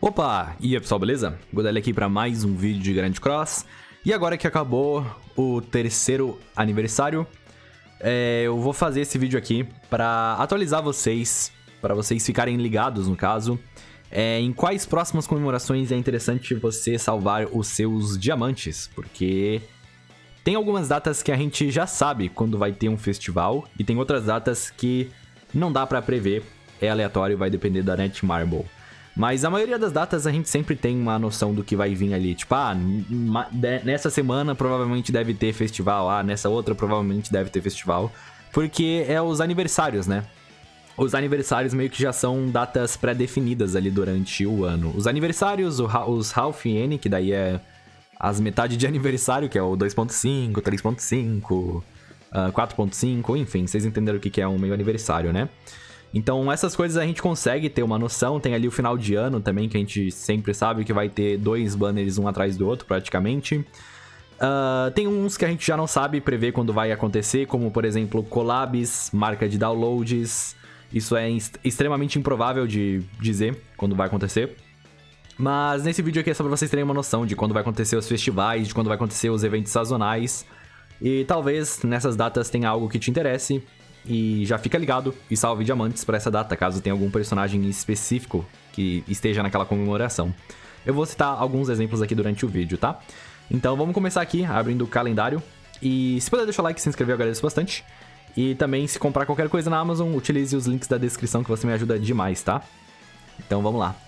Opa! E aí pessoal, beleza? Godel aqui para mais um vídeo de Grand Cross. E agora que acabou o terceiro aniversário, eu vou fazer esse vídeo aqui para atualizar vocês, para vocês ficarem ligados no caso, em quais próximas comemorações é interessante você salvar os seus diamantes, porque tem algumas datas que a gente já sabe quando vai ter um festival e tem outras datas que não dá para prever, é aleatório e vai depender da Netmarble. Mas a maioria das datas a gente sempre tem uma noção do que vai vir ali. Tipo, nessa semana provavelmente deve ter festival. Nessa outra provavelmente deve ter festival. Porque é os aniversários, né? Os aniversários meio que já são datas pré-definidas ali durante o ano. Os aniversários, os Half N, que daí é as metades de aniversário, que é o 2.5, 3.5, 4.5, enfim, vocês entenderam o que é um meio aniversário, né? Então essas coisas a gente consegue ter uma noção. Tem ali o final de ano também, que a gente sempre sabe que vai ter dois banners um atrás do outro praticamente. Tem uns que a gente já não sabe prever quando vai acontecer, como por exemplo collabs, marca de downloads. Isso é extremamente improvável de dizer quando vai acontecer. Mas nesse vídeo aqui é só pra vocês terem uma noção de quando vai acontecer os festivais, de quando vai acontecer os eventos sazonais. E talvez nessas datas tenha algo que te interesse. E já fica ligado e salve diamantes pra essa data, caso tenha algum personagem específico que esteja naquela comemoração. Eu vou citar alguns exemplos aqui durante o vídeo, tá? Então vamos começar aqui, abrindo o calendário. E se puder deixar o like e se inscrever, eu agradeço bastante. E também, se comprar qualquer coisa na Amazon, utilize os links da descrição que você me ajuda demais, tá? Então vamos lá.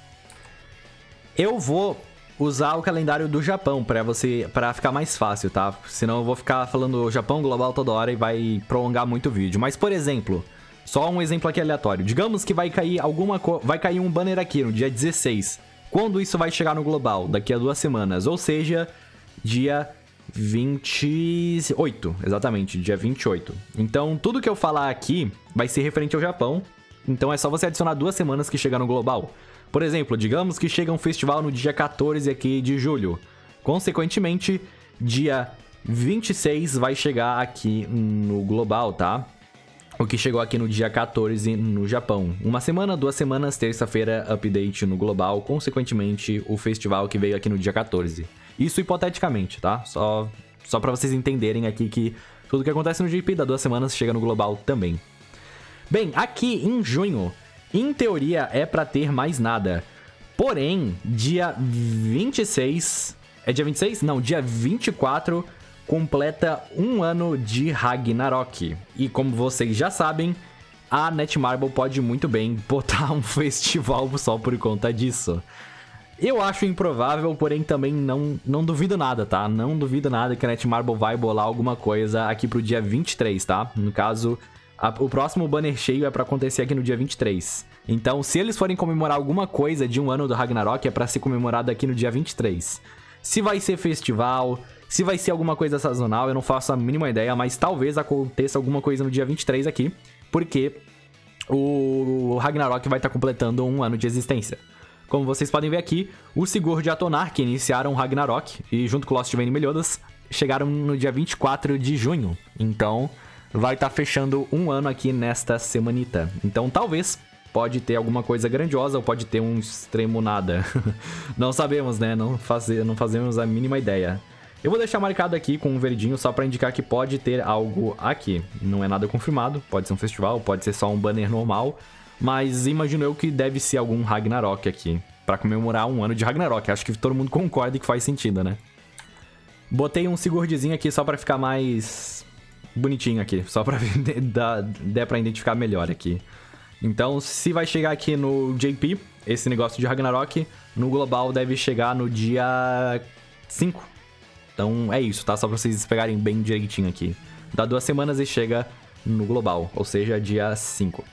Eu vou usar o calendário do Japão pra ficar mais fácil, tá? Senão eu vou ficar falando Japão global toda hora e vai prolongar muito o vídeo. Mas, por exemplo, só um exemplo aqui aleatório. Digamos que vai cair um banner aqui no dia 16. Quando isso vai chegar no global? Daqui a 2 semanas. Ou seja, dia 28. Exatamente, dia 28. Então, tudo que eu falar aqui vai ser referente ao Japão. Então é só você adicionar 2 semanas que chegar no global. Por exemplo, digamos que chega um festival no dia 14 aqui de julho. Consequentemente, dia 26 vai chegar aqui no global, tá? O que chegou aqui no dia 14 no Japão. 1 semana, 2 semanas, terça-feira, update no global. Consequentemente, o festival que veio aqui no dia 14. Isso hipoteticamente, tá? Só pra vocês entenderem aqui que tudo que acontece no GP dá 2 semanas chega no global também. Bem, aqui em junho, em teoria, é pra ter mais nada. Porém, dia 26... É dia 26? Não, dia 24 completa 1 ano de Ragnarok. E como vocês já sabem, a Netmarble pode muito bem botar um festival só por conta disso. Eu acho improvável, porém também não duvido nada, tá? Não duvido nada que a Netmarble vai bolar alguma coisa aqui pro dia 23, tá? No caso... O próximo banner cheio é pra acontecer aqui no dia 23. Então, se eles forem comemorar alguma coisa de 1 ano do Ragnarok, é pra ser comemorado aqui no dia 23. Se vai ser festival, se vai ser alguma coisa sazonal, eu não faço a mínima ideia, mas talvez aconteça alguma coisa no dia 23 aqui, porque o Ragnarok vai estar completando 1 ano de existência. Como vocês podem ver aqui, o Sigurd e a Tonar, que iniciaram o Ragnarok, e junto com o Lost Vein e Meliodas, chegaram no dia 24 de junho. Então... vai estar fechando 1 ano aqui nesta semanita. Então talvez pode ter alguma coisa grandiosa ou pode ter um extremo nada. Não sabemos, né? Não fazemos a mínima ideia. Eu vou deixar marcado aqui com um verdinho só para indicar que pode ter algo aqui. Não é nada confirmado, pode ser um festival, pode ser só um banner normal. Mas imagino eu que deve ser algum Ragnarok aqui, para comemorar 1 ano de Ragnarok. Acho que todo mundo concorda que faz sentido, né? Botei um Sigurdzinho aqui só para ficar mais... bonitinho aqui, só pra der pra identificar melhor aqui. Então, se vai chegar aqui no JP, esse negócio de Ragnarok, no global deve chegar no dia 5. Então, é isso, tá? Só pra vocês pegarem bem direitinho aqui. Dá 2 semanas e chega no global, ou seja, dia 5.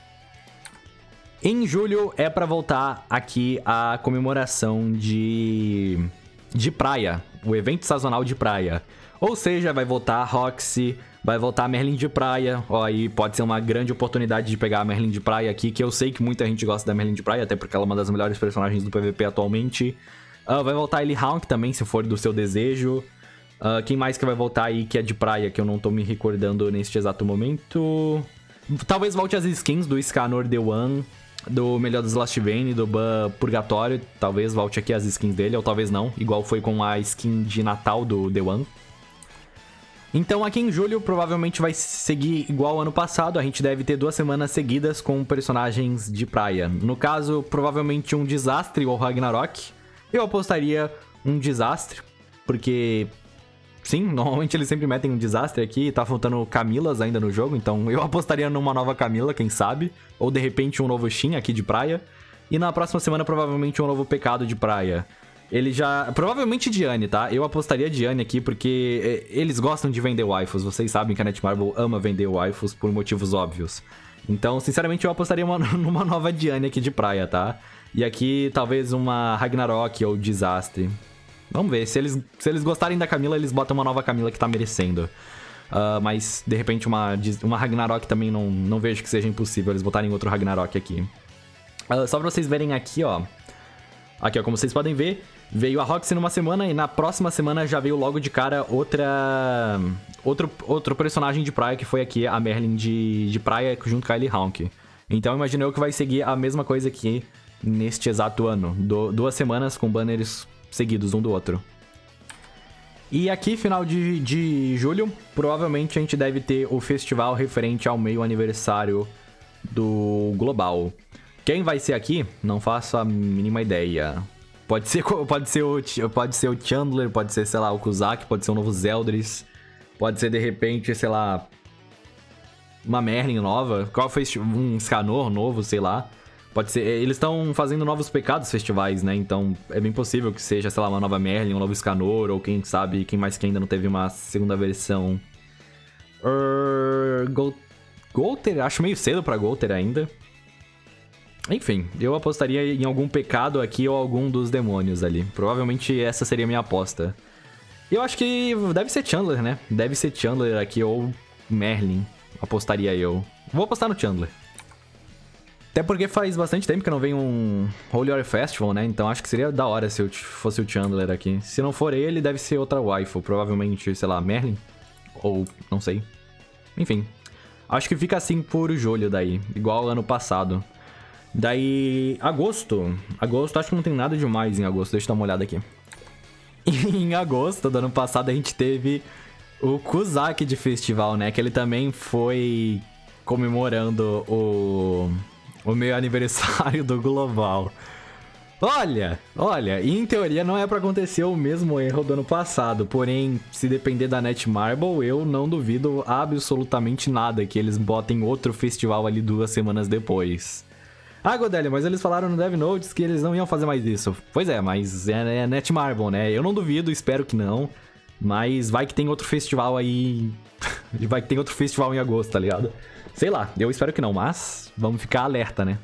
Em julho é pra voltar aqui a comemoração de praia, o evento sazonal de praia. Ou seja, vai voltar a Roxy, vai voltar a Merlin de praia. Ó, aí pode ser uma grande oportunidade de pegar a Merlin de praia aqui, que eu sei que muita gente gosta da Merlin de praia, até porque ela é uma das melhores personagens do PVP atualmente. Vai voltar a Elihawk também, se for do seu desejo. Quem mais que vai voltar aí que é de praia, que eu não tô me recordando neste exato momento? Talvez volte as skins do Scanor The One. do Meliodas Last Vein, do Ban Purgatório. Talvez volte aqui as skins dele, ou talvez não. Igual foi com a skin de Natal do The One. Então aqui em julho provavelmente vai seguir igual ano passado. A gente deve ter 2 semanas seguidas com personagens de praia. No caso, provavelmente um Desastre ou Ragnarok. Eu apostaria um Desastre, porque... Sim, normalmente eles sempre metem um Desastre aqui. Tá faltando Camilas ainda no jogo, então eu apostaria numa nova Camila, quem sabe. Ou de repente um novo Shin aqui de praia. E na próxima semana provavelmente um novo Pecado de praia. Ele já... Provavelmente Diane, tá? Eu apostaria Diane aqui porque eles gostam de vender waifus. Vocês sabem que a Netmarble ama vender waifus por motivos óbvios. Então, sinceramente, eu apostaria numa nova Diane aqui de praia, tá? E aqui talvez uma Ragnarok ou Desastre. Vamos ver, se eles gostarem da Camila, eles botam uma nova Camila que tá merecendo. Mas, de repente, uma Ragnarok também não vejo que seja impossível eles botarem outro Ragnarok aqui. Só pra vocês verem aqui, ó. Aqui, ó, como vocês podem ver, veio a Roxy numa semana e na próxima semana já veio logo de cara outro personagem de praia, que foi aqui a Merlin de praia junto com a Ellie Honk. Então, imagino eu que vai seguir a mesma coisa aqui neste exato ano. 2 semanas com banners seguidos um do outro. E aqui, final de julho, provavelmente a gente deve ter o festival referente ao meio aniversário do Global. Quem vai ser aqui? Não faço a mínima ideia. Pode ser o Chandler, pode ser, sei lá, o Kuzak, pode ser um novo Zeldris, pode ser, de repente, sei lá, uma Merlin nova, um Scanor novo, sei lá. Pode ser, eles estão fazendo novos pecados festivais, né? Então é bem possível que seja, sei lá, uma nova Merlin, um novo Scanor, ou quem sabe, quem mais que ainda não teve uma segunda versão. Golter, acho meio cedo pra Golter ainda. Enfim, eu apostaria em algum pecado aqui ou algum dos demônios ali. Provavelmente essa seria a minha aposta. Eu acho que deve ser Chandler, né? Deve ser Chandler aqui ou Merlin, apostaria eu. Vou apostar no Chandler. Até porque faz bastante tempo que não vem um Holy War Festival, né? Então acho que seria da hora se fosse o Chandler aqui. Se não for ele, deve ser outra waifu. Provavelmente, sei lá, Merlin. Ou, não sei. Enfim. Acho que fica assim por julho daí. Igual ano passado. Daí, agosto. Agosto, acho que não tem nada demais em agosto. Deixa eu dar uma olhada aqui. Em agosto do ano passado a gente teve o Kuzak de festival, né? Que ele também foi comemorando o meu aniversário do Global. Olha, e em teoria não é pra acontecer o mesmo erro do ano passado. Porém, se depender da Netmarble, eu não duvido absolutamente nada que eles botem outro festival ali 2 semanas depois. Ah, Godelli, mas eles falaram no Dev Notes que eles não iam fazer mais isso. Pois é, mas é Netmarble, né? Eu não duvido, espero que não. Mas vai que tem outro festival aí... vai que tem outro festival em agosto, tá ligado? Sei lá, eu espero que não, mas vamos ficar alerta, né?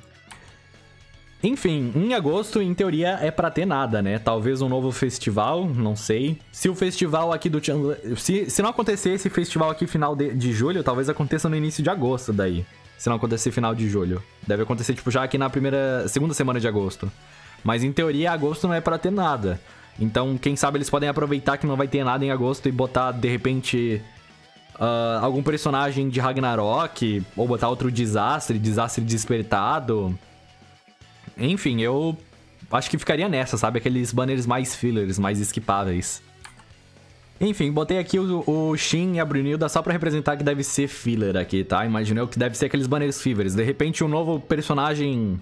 Enfim, em agosto, em teoria, é pra ter nada, né? Talvez um novo festival, não sei. Se o festival aqui do Chandler... Se não acontecer esse festival aqui final de julho, talvez aconteça no início de agosto daí. Se não acontecer final de julho. Deve acontecer, tipo, já aqui na segunda semana de agosto. Mas, em teoria, agosto não é pra ter nada. Então, quem sabe eles podem aproveitar que não vai ter nada em agosto e botar, de repente... algum personagem de Ragnarok, ou botar outro Desastre Despertado. Enfim, eu acho que ficaria nessa, sabe? Aqueles banners mais fillers, mais esquipáveis. Enfim, botei aqui o Shin e a Brunilda só pra representar que deve ser filler aqui, tá? Imaginei que deve ser aqueles banners fillers. De repente, um novo personagem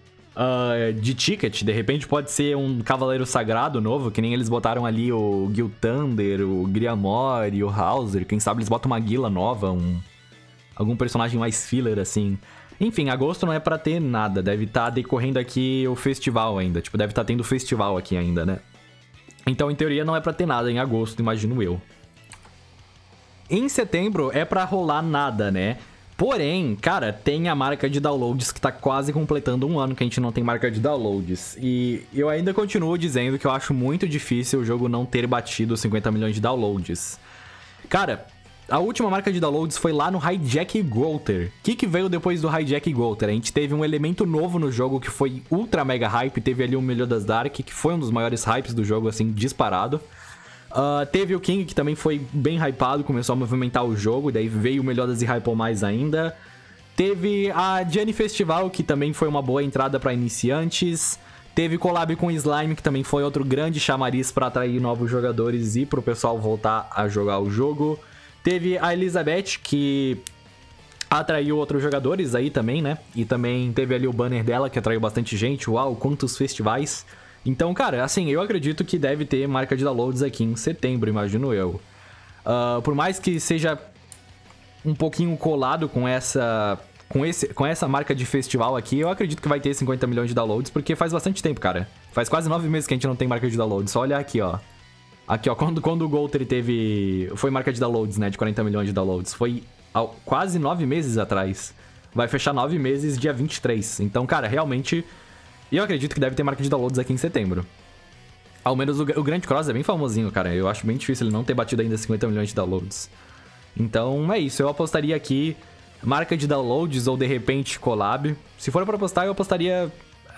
de ticket, de repente pode ser um Cavaleiro Sagrado novo, que nem eles botaram ali o Gil Thunder, o Griamore e o Hauser. Quem sabe eles botam uma Guila nova, algum personagem mais filler, assim. Enfim, agosto não é pra ter nada, deve estar decorrendo aqui o festival ainda. Tipo, deve estar tendo festival aqui ainda, né? Então, em teoria, não é pra ter nada em agosto, imagino eu. Em setembro é pra rolar nada, né? Porém, cara, tem a marca de downloads que tá quase completando 1 ano que a gente não tem marca de downloads. E eu ainda continuo dizendo que eu acho muito difícil o jogo não ter batido 50 milhões de downloads. Cara, a última marca de downloads foi lá no Hijack Golter. O que veio depois do Hijack Golter? A gente teve um elemento novo no jogo que foi ultra mega hype. Teve ali o Meliodas Dark, que foi um dos maiores hypes do jogo, assim, disparado. Teve o King, que também foi bem hypado, começou a movimentar o jogo, daí veio o Meliodas e hypou mais ainda. Teve a Gianni Festival, que também foi uma boa entrada para iniciantes. Teve collab com Slime, que também foi outro grande chamariz para atrair novos jogadores e pro pessoal voltar a jogar o jogo. Teve a Elizabeth, que atraiu outros jogadores aí também, né? E também teve ali o banner dela, que atraiu bastante gente. Uau, quantos festivais. Então, cara, assim, eu acredito que deve ter marca de downloads aqui em setembro, imagino eu. Por mais que seja um pouquinho colado com essa marca de festival aqui, eu acredito que vai ter 50 milhões de downloads, porque faz bastante tempo, cara. Faz quase 9 meses que a gente não tem marca de downloads. Só olhar aqui, ó. Aqui, ó, quando o Golter foi marca de downloads, né, de 40 milhões de downloads. Foi quase 9 meses atrás. Vai fechar 9 meses dia 23. Então, cara, realmente, eu acredito que deve ter marca de downloads aqui em setembro. Ao menos o Grand Cross é bem famosinho, cara. Eu acho bem difícil ele não ter batido ainda 50 milhões de downloads. Então, é isso. Eu apostaria aqui marca de downloads ou, de repente, collab. Se for pra apostar, eu apostaria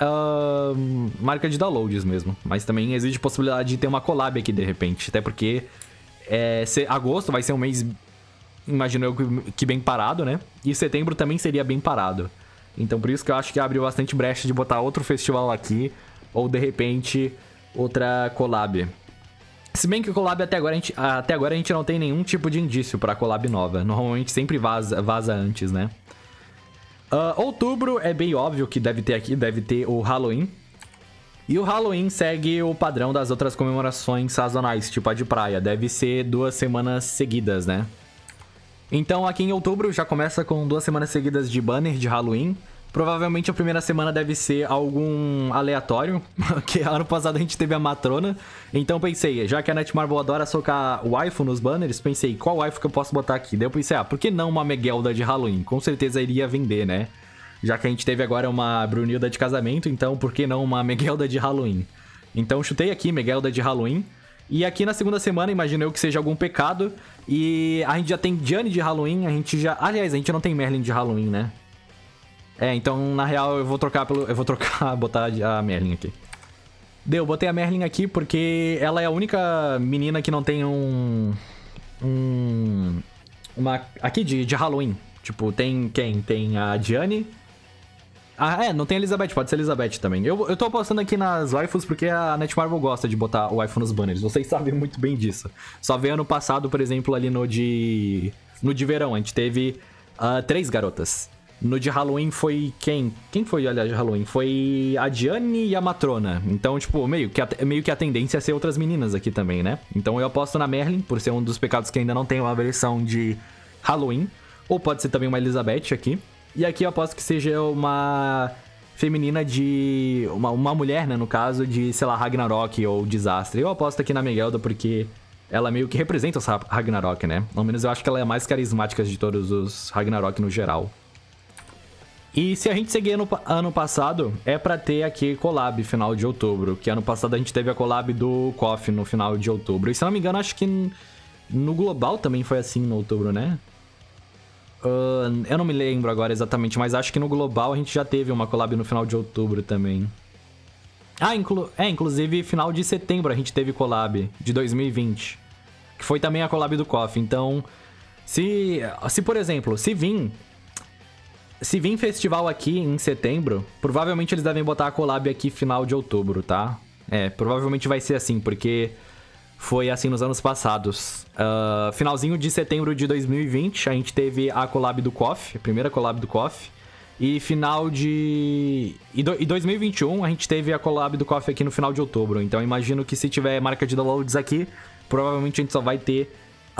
marca de downloads mesmo. Mas também existe possibilidade de ter uma collab aqui, de repente. Até porque agosto vai ser um mês, imagino eu, que bem parado, né? E setembro também seria bem parado. Então, por isso que eu acho que abriu bastante brecha de botar outro festival aqui. Ou, de repente, outra collab. Se bem que o collab até agora a gente não tem nenhum tipo de indício pra collab nova. Normalmente sempre vaza antes, né? Outubro é bem óbvio que deve ter o Halloween. E o Halloween segue o padrão das outras comemorações sazonais, tipo a de praia. Deve ser 2 semanas seguidas, né? Então aqui em outubro já começa com 2 semanas seguidas de banner de Halloween. Provavelmente a primeira semana deve ser algum aleatório, porque ano passado a gente teve a Matrona. Então pensei, já que a Netmarble adora socar waifu nos banners, pensei, qual waifu que eu posso botar aqui? Daí eu pensei, por que não uma Megelda de Halloween? Com certeza iria vender, né? Já que a gente teve agora uma Brunilda de casamento, então por que não uma Megelda de Halloween? Então chutei aqui, Megelda de Halloween. E aqui na segunda semana, imagino eu que seja algum pecado. E a gente já tem Gianni de Halloween, aliás, a gente não tem Merlin de Halloween, né? Então, na real, eu vou botar a Merlin aqui. Eu botei a Merlin aqui porque ela é a única menina que não tem aqui de Halloween. Tipo, tem quem? Tem a Gianni. Não tem a Elizabeth, pode ser a Elizabeth também. Eu tô apostando aqui nas waifus porque a Netmarble gosta de botar o waifu nos banners. Vocês sabem muito bem disso. Só veio ano passado, por exemplo, ali no de verão, a gente teve 3 garotas. No de Halloween foi quem? Quem foi, aliás, de Halloween? Foi a Gianni e a Matrona. Então, tipo, meio que a tendência é ser outras meninas aqui também, né? Então eu aposto na Merlin, por ser um dos pecados que ainda não tem uma versão de Halloween. Ou pode ser também uma Elizabeth aqui. E aqui eu aposto que seja uma feminina de... Uma mulher, né, no caso, de, sei lá, Ragnarok ou Desastre. Eu aposto aqui na Megelda porque ela meio que representa os Ragnarok, né? Ao menos eu acho que ela é a mais carismática de todos os Ragnarok no geral. E se a gente seguir ano passado, é pra ter aqui collab final de outubro. Que ano passado a gente teve a collab do KOF no final de outubro. E se não me engano, acho que no Global também foi assim no outubro, né? Eu não me lembro agora exatamente, mas acho que no Global a gente já teve uma collab no final de outubro também. Inclusive final de setembro a gente teve collab de 2020. Que foi também a collab do KOF. Então, se por exemplo, se vir festival aqui em setembro, provavelmente eles devem botar a collab aqui final de outubro, tá? Provavelmente vai ser assim, porque foi assim nos anos passados. Finalzinho de setembro de 2020, a gente teve a collab do KOF, a primeira collab do KOF. E final de... E 2021, a gente teve a collab do KOF aqui no final de outubro. Então eu imagino que se tiver marca de downloads aqui, provavelmente a gente só vai ter...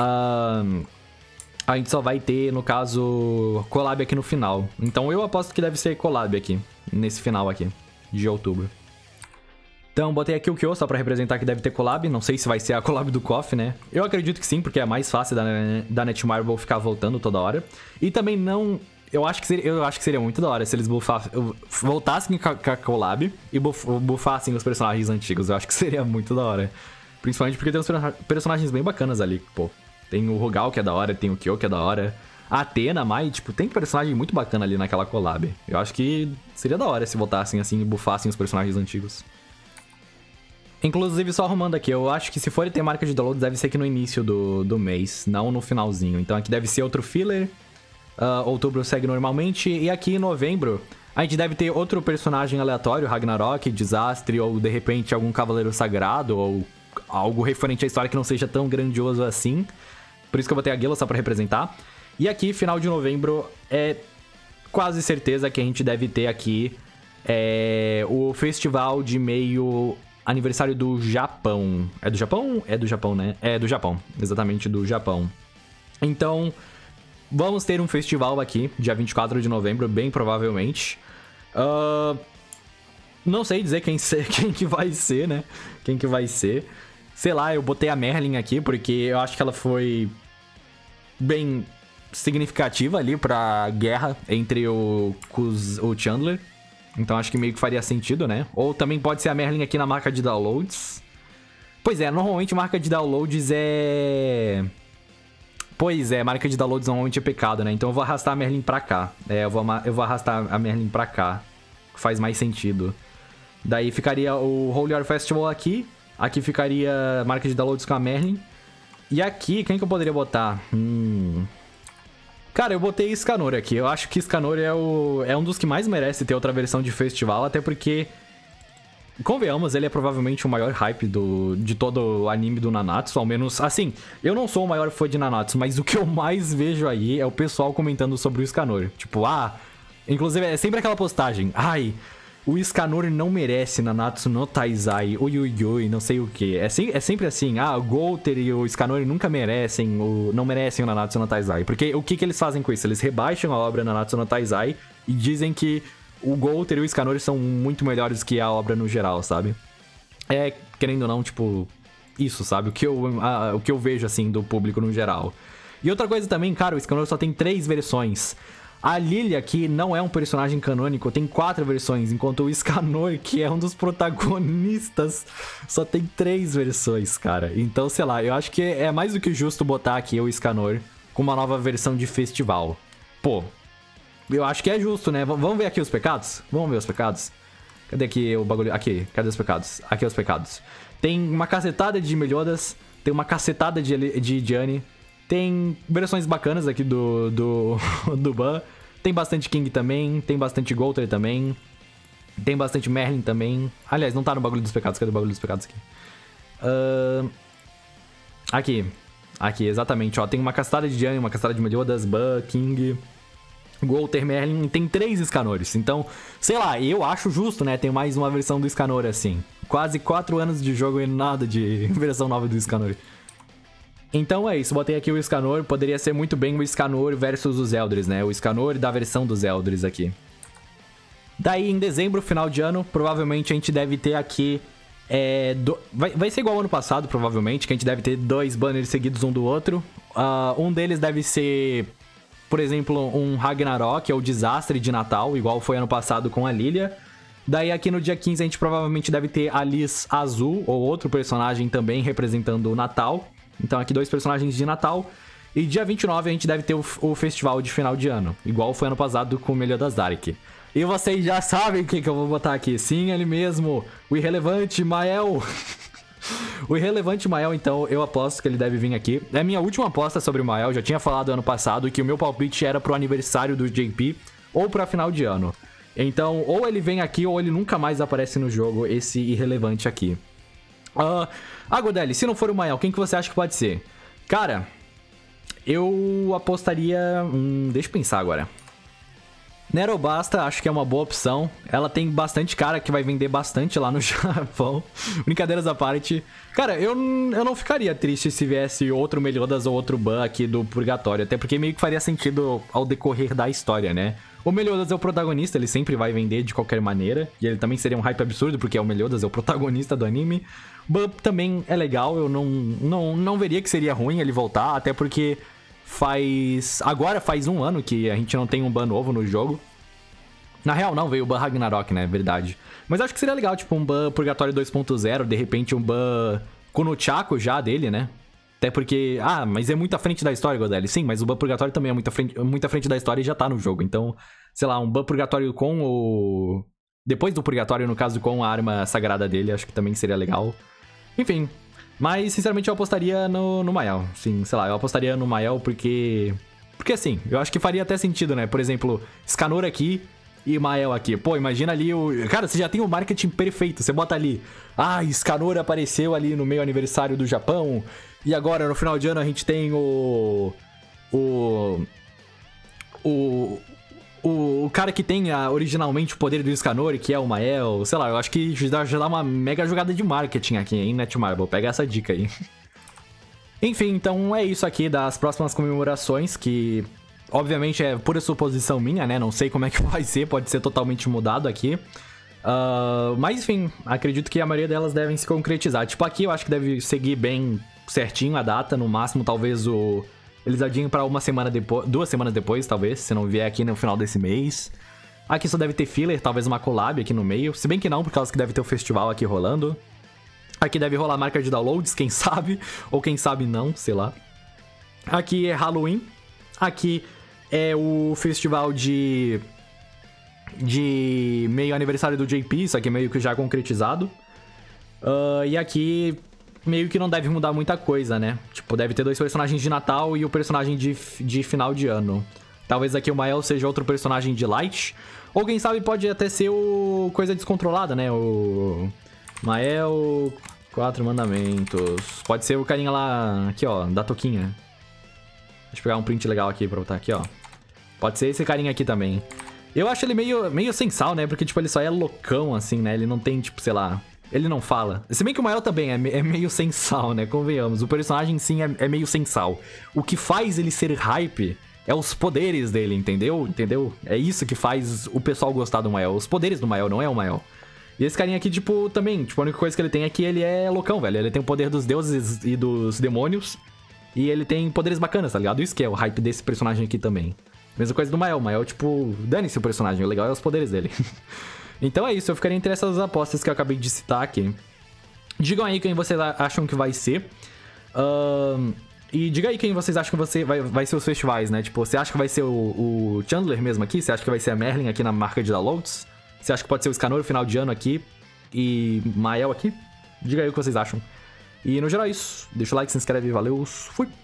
no caso, collab aqui no final. Então eu aposto que deve ser collab aqui, nesse final aqui, de outubro. Então botei aqui o Kyo só pra representar que deve ter collab. Não sei se vai ser a collab do KOF, né? Eu acredito que sim, porque é mais fácil da Netmarble ficar voltando toda hora. E também não... Eu acho que seria muito da hora se eles voltassem com a collab e buffassem os personagens antigos. Eu acho que seria muito da hora. Principalmente porque tem uns personagens bem bacanas ali, pô. Tem o Rugal, que é da hora, tem o Kyo, que é da hora. A Athena, Mai, tipo, tem personagem muito bacana ali naquela collab. Eu acho que seria da hora se voltassem assim e buffassem os personagens antigos. Inclusive, só arrumando aqui, eu acho que se for ter marca de downloads, deve ser aqui no início do mês, não no finalzinho. Então aqui deve ser outro filler. Outubro segue normalmente. E aqui em novembro, a gente deve ter outro personagem aleatório, Ragnarok, Desastre, ou de repente algum Cavaleiro Sagrado, ou algo referente à história que não seja tão grandioso assim. Por isso que eu botei a Gila só pra representar. E aqui, final de novembro, é quase certeza que a gente deve ter aqui o festival de meio aniversário do Japão. É do Japão? É do Japão, né? É do Japão, exatamente do Japão. Então, vamos ter um festival aqui, dia 24 de novembro, bem provavelmente. Não sei dizer quem que vai ser, né? Quem que vai ser. Sei lá, eu botei a Merlin aqui porque eu acho que ela foi bem significativa ali pra guerra entre o Chandler. Então acho que meio que faria sentido, né? Ou também pode ser a Merlin aqui na marca de downloads. Pois é, normalmente marca de downloads é... Pois é, marca de downloads normalmente é pecado, né? Então eu vou arrastar a Merlin pra cá. Eu vou arrastar a Merlin pra cá. Faz mais sentido. Daí ficaria o Holy War Festival aqui. Aqui ficaria a marca de downloads com a Merlin. E aqui, quem que eu poderia botar? Cara, eu botei Escanor aqui. Eu acho que Escanor é um dos que mais merece ter outra versão de festival. Até porque, convenhamos, ele é provavelmente o maior hype de todo o anime do Nanatsu. Ao menos, assim, eu não sou o maior fã de Nanatsu, mas o que eu mais vejo aí é o pessoal comentando sobre o Escanor. Tipo, inclusive é sempre aquela postagem. O Escanor não merece Nanatsu no Taizai, ui, não sei o que. É sempre assim, o Golter e o Escanor nunca não merecem o Nanatsu no Taizai. Porque o que eles fazem com isso? Eles rebaixam a obra Nanatsu no Taizai e dizem que o Golter e o Escanor são muito melhores que a obra no geral, sabe? Querendo ou não, tipo, isso, sabe? O que eu vejo, assim, do público no geral. E outra coisa também, cara, o Escanor só tem 3 versões. A Lilia, que não é um personagem canônico, tem 4 versões, enquanto o Escanor, que é um dos protagonistas, só tem 3 versões, cara. Então, sei lá, eu acho que é mais do que justo botar aqui o Escanor com uma nova versão de festival. Pô, eu acho que é justo, né? Vamos ver aqui os pecados? Vamos ver os pecados? Cadê aqui o bagulho? Aqui, cadê os pecados? Aqui os pecados. Tem uma cacetada de Meliodas, tem uma cacetada de Diane. Tem versões bacanas aqui do Ban. Tem bastante King também. Tem bastante Golter também. Tem bastante Merlin também. Aliás, não tá no bagulho dos pecados. Cadê o bagulho dos pecados aqui? Aqui, exatamente. Ó, tem uma castada de Diane, uma castada de Meliodas, Ban, King, Golter, Merlin. Tem 3 Escanores. Então, sei lá, eu acho justo, né? Tem mais uma versão do Escanor assim. Quase 4 anos de jogo e nada de versão nova do Escanor. Então é isso, botei aqui o Escanor, poderia ser muito bem o Escanor versus os Eldris, né? O Escanor da versão dos Eldris aqui. Daí, em dezembro, final de ano, provavelmente a gente deve ter aqui... Vai ser igual ao ano passado, provavelmente, que a gente deve ter 2 banners seguidos um do outro. Um deles deve ser, por exemplo, um Ragnarok, ou Desastre de Natal, igual foi ano passado com a Lilia. Daí aqui no dia 15 a gente provavelmente deve ter a Liz Azul, ou outro personagem também representando o Natal. Então aqui 2 personagens de Natal. E dia 29 a gente deve ter o festival de final de ano. Igual foi ano passado com o Meliodas Dark. E vocês já sabem o que eu vou botar aqui. Sim, ele mesmo. O Irrelevante Mael. O Irrelevante Mael, então, eu aposto que ele deve vir aqui. É a minha última aposta sobre o Mael. Já tinha falado ano passado que o meu palpite era pro aniversário do JP ou pra final de ano. Então, ou ele vem aqui ou ele nunca mais aparece no jogo, esse Irrelevante aqui. Godelli, se não for o Mael, quem que você acha que pode ser? Cara, eu apostaria... deixa eu pensar agora. Nerobasta, acho que é uma boa opção. Ela tem bastante cara que vai vender bastante lá no Japão. Brincadeiras à parte. Cara, eu não ficaria triste se viesse outro Meliodas ou outro Ban aqui do Purgatório. Até porque meio que faria sentido ao decorrer da história, né? O Meliodas é o protagonista, ele sempre vai vender de qualquer maneira. E ele também seria um hype absurdo, porque o Meliodas é o protagonista do anime. Ban também é legal, eu não veria que seria ruim ele voltar. Até porque agora faz 1 ano que a gente não tem um Ban novo no jogo. Na real não, veio o Ban Ragnarok, né, verdade. Mas acho que seria legal, tipo um Ban Purgatório 2.0. De repente um Ban com o Chaco já dele, né. Até porque... mas é muito à frente da história, Godelli. Sim, mas o Ban Purgatório também é muito à frente da história e já tá no jogo. Então, sei lá, um Ban Purgatório com o... Depois do Purgatório, no caso, com a arma sagrada dele, acho que também seria legal. Enfim, mas sinceramente eu apostaria no Mael. Sim, sei lá, eu apostaria no Mael porque Porque assim, eu acho que faria até sentido, né? Por exemplo, Scanor aqui e Mael aqui. Pô, imagina ali o... Cara, você já tem o marketing perfeito. Você bota ali... Ah, Scanor apareceu ali no meio aniversário do Japão. E agora, no final de ano, a gente tem o cara que tem originalmente o poder do Scanor, que é o Mael. Sei lá, eu acho que já dá uma mega jogada de marketing aqui, hein, Netmarble? Pega essa dica aí. Enfim, então é isso aqui das próximas comemorações, que obviamente é pura suposição minha, né? Não sei como é que vai ser, pode ser totalmente mudado aqui. Mas enfim, acredito que a maioria delas devem se concretizar. Tipo, aqui eu acho que deve seguir bem certinho a data, no máximo talvez eles adiem pra 2 semanas depois, talvez, se não vier aqui no final desse mês. Aqui só deve ter filler, talvez uma collab aqui no meio, se bem que não, por causa que deve ter o festival aqui rolando. Aqui deve rolar marca de downloads, quem sabe, ou quem sabe não, sei lá. Aqui é Halloween. Aqui é o festival de meio aniversário do JP, isso aqui é meio que já concretizado. E aqui meio que não deve mudar muita coisa, né? Tipo, deve ter 2 personagens de Natal e o personagem de final de ano. Talvez aqui o Mael seja outro personagem de Light. Ou quem sabe pode até ser o Coisa Descontrolada, né? O Mael... 4 mandamentos. Pode ser o carinha lá, aqui ó, da toquinha. Deixa eu pegar um print legal aqui pra botar aqui, ó. Pode ser esse carinha aqui também. Eu acho ele meio sem sal, né? Porque, tipo, ele só é loucão, assim, né? Ele não tem, tipo, sei lá... Ele não fala. Se bem que o Mael também é meio sem sal, né? Convenhamos. O personagem, sim, é meio sem sal. O que faz ele ser hype é os poderes dele, entendeu? É isso que faz o pessoal gostar do Mael. Os poderes do Mael, não é o Mael. E esse carinha aqui, tipo, também, tipo, a única coisa que ele tem é que ele é loucão, velho. Ele tem o poder dos deuses e dos demônios. E ele tem poderes bacanas, tá ligado? Isso que é o hype desse personagem aqui também. Mesma coisa do Mael. O Mael, tipo, dane-se o personagem. O legal é os poderes dele. Então é isso, eu ficaria entre essas apostas que eu acabei de citar aqui. Digam aí quem vocês acham que vai ser. E diga aí quem vocês acham que vai ser os festivais, né? Tipo, você acha que vai ser o Chandler mesmo aqui? Você acha que vai ser a Merlin aqui na marca de downloads? Você acha que pode ser o Scanor no final de ano aqui? E Mael aqui? Diga aí o que vocês acham. E no geral é isso. Deixa o like, se inscreve, valeu, fui!